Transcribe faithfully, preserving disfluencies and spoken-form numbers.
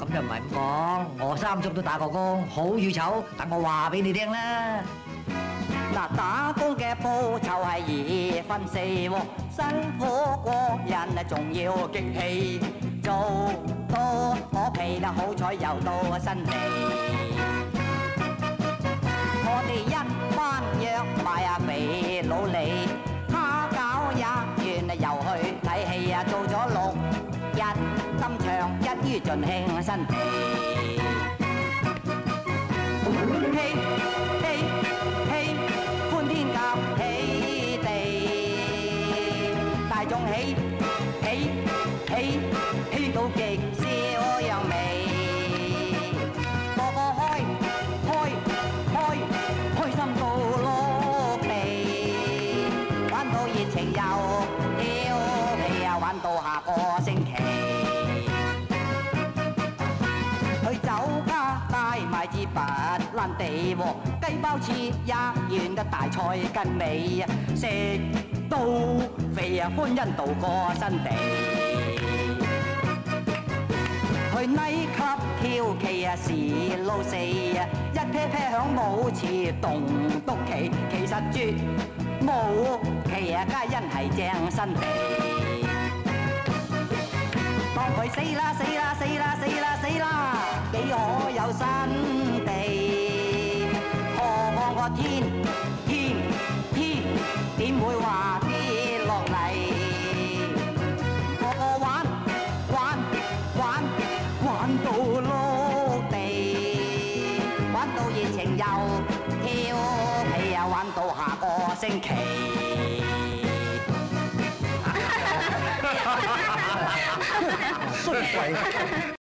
咁又唔係咁講，我三足都打過工，好與醜，等我話俾你聽啦。 嗱，打工嘅報酬係二分四喎，辛苦過人啊，仲要激氣，做到我皮啦，好彩又到新地。我哋一班約埋啊肥佬你，蝦餃也完啊，又去睇戲啊，做咗六日金場，一於盡興新地。嘿嘿嘿，歡天鴿起地，大眾起起起起到極燒揚味，個個開開開開心到碌地，玩到熱情又跳皮啊，玩到下個星期。去酒家帶埋支白蘭地喎，雞包翅一完嘅大菜跟尾啊，食到肥啊，歡欣度過新地。去 night club 跳棋啊，時路四啊，一 pair pair 響舞池棟篤棋，其實絕冇奇啊，皆因係正新地。當佢死啦死啦死啦死啦死啦，幾可有新地？何況個天天天點會話跌落嚟？個個玩玩玩玩到碌地，玩到熱情又跳皮啊，玩到下個星期。 衰鬼！